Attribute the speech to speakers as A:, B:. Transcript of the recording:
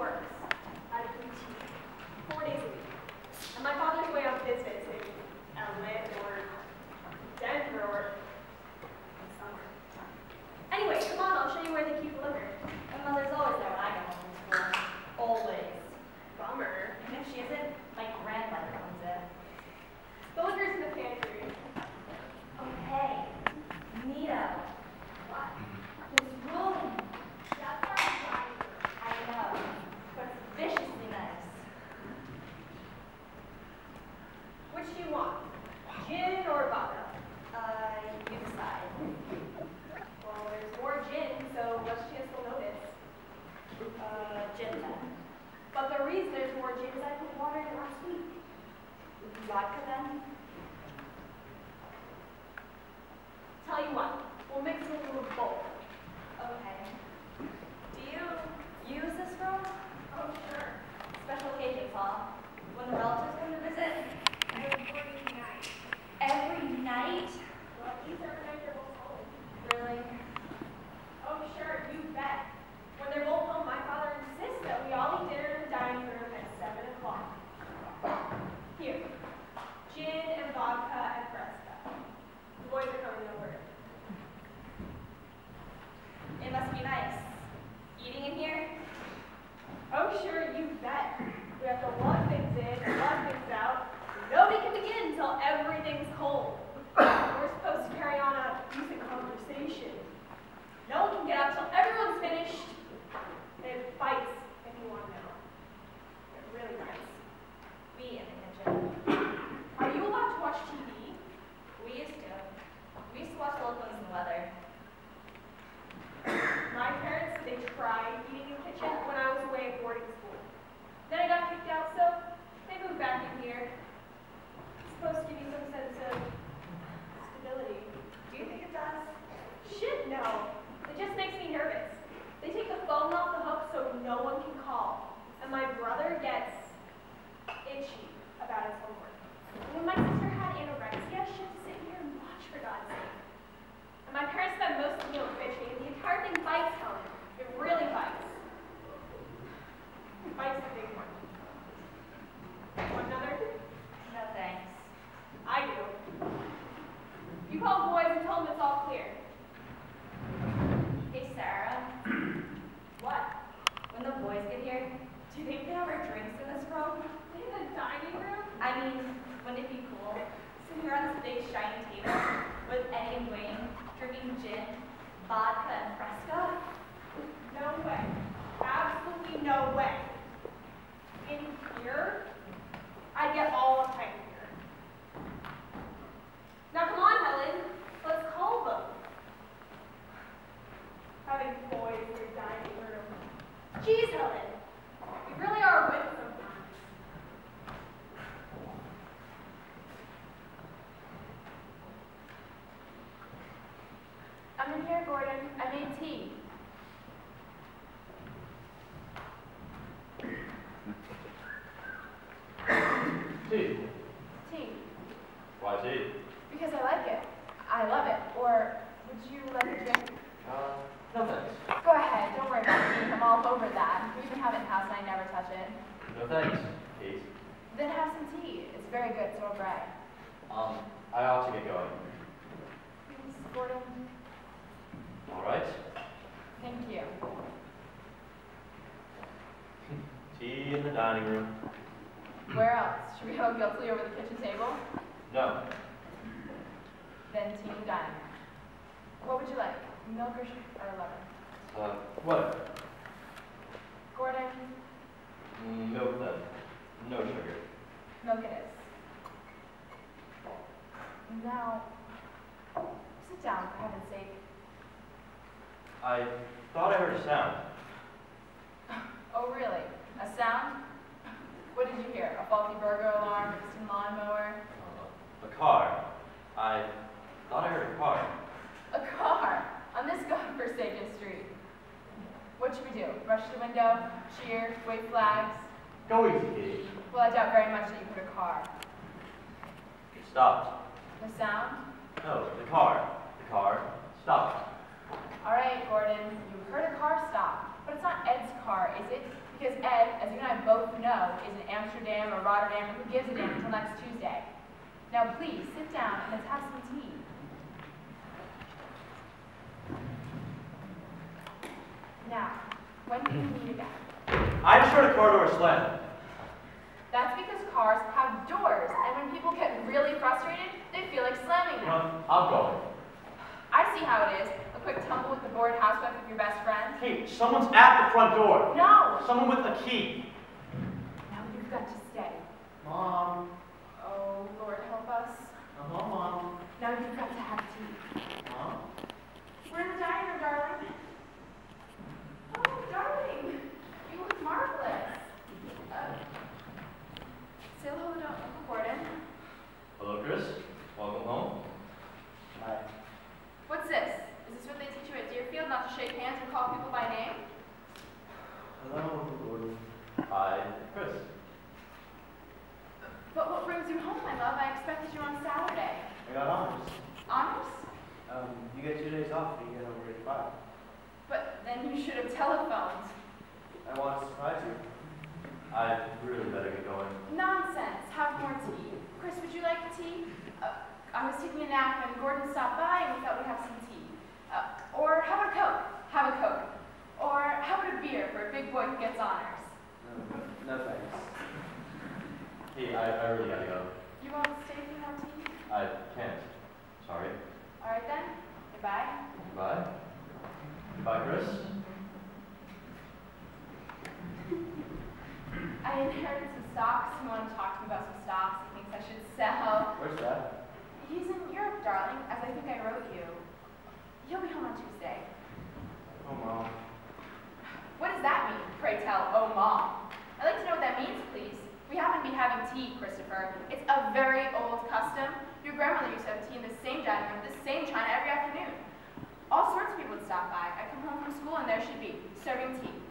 A: works at a boutique 4 days a week. And my father's way on business in LA or Denver or somewhere. Anyway, come on, I'll show you where they keep liquor.
B: My mother's always there when I go home from school. Always.
A: Bummer.
B: And if she isn't, my grandmother owns it.
A: The liquor's in the pantry.
B: Okay. Nito. What? This room.
A: That's our dining room.
B: I know. But it's viciously nice.
A: Which do you want? Gin or vodka?
B: You decide.
A: Well, there's more gin, so less chance they'll notice.
B: Gin then.
A: But the reason there's more gin is I put water in it last week.
B: Vodka then?
A: Tell you what, we'll mix it into a bowl.
B: Okay. Do you use this room?
A: Oh, sure.
B: Special occasions, huh? When the relatives come to visit?
A: Every night.
B: Every night?
A: Well, at least every night they're both home.
B: Really?
A: Oh, sure, you bet. When they're both home, my father insists that we all eat dinner in the dining room at 7 o'clock. Here, gin and vodka and fresca. The boys are coming over.
B: It must be nice. Eating in here?
A: Oh, sure, you bet. We have to lug things in and lug things out. Nobody can begin until everything's cold. We're supposed to carry on a decent conversation. No one can get up till everyone's finished. It fights, if you want to know. It really fights.
B: We in the kitchen.
A: Are you allowed to watch TV?
B: We used to. We used to watch Locals in the weather.
A: My parents, they tried eating in the kitchen when I was away at boarding school. Then I got kicked out, so they moved back in here. It's supposed to give you some sense of stability.
B: Do you think it does?
A: Shit, no. It just makes me nervous. They take the phone off the hook so no one can call. And my brother gets itchy about his homework. And when my sister had anorexia, she had to sit here and watch, for God's sake. And my parents spent most of the meal bitching, and the entire thing bites, Helen. It really bites. Bites the big one. Want another?
B: No thanks.
A: I do. You call the boys and tell them it's all clear.
B: Hey, Sarah.
A: What?
B: When the boys get here, do you think they have our drinks in this room?
A: In the dining room?
B: I mean, wouldn't it be cool? Sitting here on this big shiny table with Eddie and Wayne drinking gin, vodka, and fresca?
A: No way. Absolutely no way. In here? I get all of time here. Now come on, Helen. Let's call them. Having boys in your dining room. Jeez, Helen. We really are with sometimes.
C: I'm in here, Gordon. I made tea.
D: Tea?
C: Tea.
D: Why tea?
C: Because I like it. I love it. Or would you like a drink?
D: No thanks.
C: Go ahead. Don't worry about me. I'm all over that. We even have it in house and I never touch it.
D: No thanks, Kate.
C: Then have some tea. It's very good, so will Brad.
D: I ought to get going.
C: Please, Gordon.
D: All right.
C: Thank you.
D: Tea in the dining room.
C: Where else? Should we go guiltily over the kitchen table?
D: No.
C: Then tea in the dining room. What would you like? Milk or lemon?
D: Whatever.
C: Gordon,
D: Milk then. No sugar.
C: milk it is. Now, sit down, for heaven's sake.
D: I thought I heard a sound.
C: Oh, really? A sound? What did you hear? A faulty burglar alarm, a distant lawnmower?
D: A car. I thought I heard a car.
C: A car on this godforsaken street. What should we do? Rush to the window, cheer, wave flags?
D: Go easy, Kitty.
C: Well, I doubt very much that you heard a car.
D: It stopped.
C: The sound?
D: No, the car. The car stopped.
C: All right, Gordon, you heard a car stop. But it's not Ed's car, is it? Because Ed know is in Amsterdam or Rotterdam, and who gives a damn until next Tuesday. Now please, sit down and let's have some tea. Now, when do you meet again?
D: I just heard a car door slam.
C: That's because cars have doors, and when people get really frustrated, they feel like slamming them.
D: I'm going.
C: I see how it is. A quick tumble with the bored housewife of your best friend.
D: Hey, someone's at the front door.
C: No!
D: Someone with a key.
C: Now you've got to stay.
D: Mom.
C: Oh, Lord help us.
D: Mom.
C: Now you've got to have tea.
D: Mom.
C: We're in the dining room, darling. Oh, darling. You look marvelous. Say hello to Uncle Gordon.
D: Hello, Chris. Welcome home. Hi.
C: What's this? Is this what they teach you at Deerfield, not to shake hands and call people by name?
D: Hello, Uncle Gordon. Hi, Chris.
C: But what brings you home, my love? I expected you on Saturday.
E: I got honors.
C: Honors?
E: You get 2 days off if you get over 85.
C: But then you should have telephoned.
E: I want to surprise you.
D: I really better get going.
C: Nonsense. Have more tea. Chris, would you like tea? I was taking a nap and Gordon stopped by and we thought we'd have some tea. Or how about a Coke? Have a Coke. Or how about a beer for a big boy who gets honors?
E: No thanks.
D: Hey, I really gotta go.
C: You won't stay for more tea?
D: I can't. Sorry.
C: All right then. Goodbye.
D: Goodbye. Goodbye, Chris.
C: I inherited some stocks. He wanted to talk to me about some stocks. He thinks I should sell.
E: Where's that?
C: He's in Europe, darling, as I think I wrote you. He'll be home on Tuesday.
E: Oh, Mom.
C: What does that mean, pray tell, oh mom? I'd like to know what that means, please. We happen to be having tea, Christopher. It's a very old custom. Your grandmother used to have tea in the same dining room, the same china every afternoon. All sorts of people would stop by. I'd come home from school and there she'd be, serving tea.